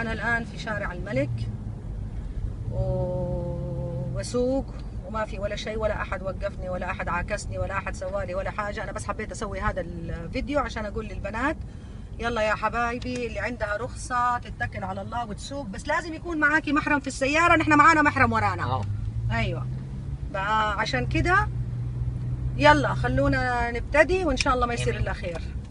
أنا الآن في شارع الملك وبسوق وما في ولا شيء، ولا أحد وقفني ولا أحد عاكسني ولا أحد سوالي ولا حاجة. أنا بس حبيت أسوي هذا الفيديو عشان أقول للبنات يلا يا حبايبي اللي عندها رخصة تتكل على الله وتسوق، بس لازم يكون معاكي محرم في السيارة. نحن معانا محرم ورانا. أيوة، عشان كده يلا خلونا نبتدي وإن شاء الله ما يصير إلا خير.